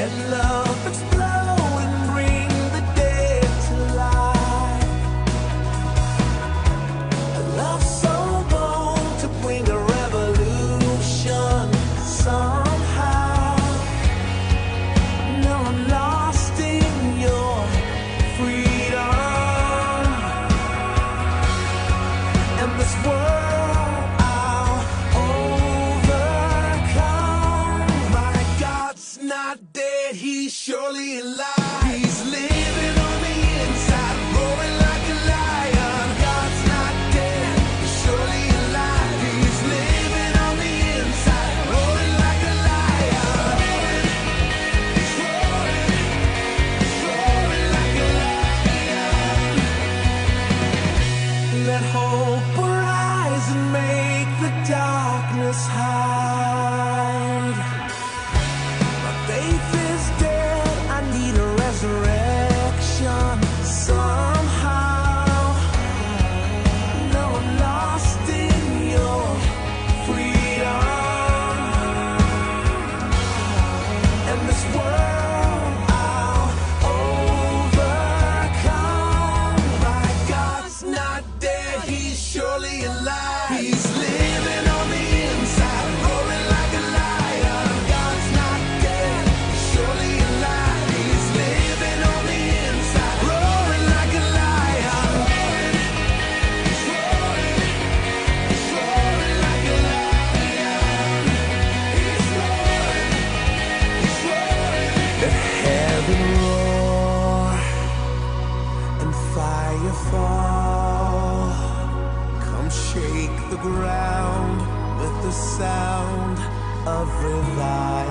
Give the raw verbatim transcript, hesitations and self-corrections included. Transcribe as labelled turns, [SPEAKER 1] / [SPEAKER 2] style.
[SPEAKER 1] Let love explode and bring the dead to life. A love so bold to bring a revolution somehow. Now I'm lost in your freedom, and this world I'll overcome. My God's not dead, he's surely alive. He's living on the inside, roaring like a lion. God's not dead, he's surely alive. He's living on the inside, roaring like a lion. He's roaring, he's roaring like a lion. Let hope arise and make the darkness hide. My faith is dead, I need a resurrection somehow. Now I'm lost in your freedom, and this world I'll overcome. My God's not dead, he's surely alive. He's living on the inside, roaring like a lion. God's not dead, he's surely alive. He's living on the inside, roaring like a lion. He's roaring, he's roaring like a lion. He's roaring, he's roaring. Let heaven roar and fire fall. Come shake the ground with the sound of revival.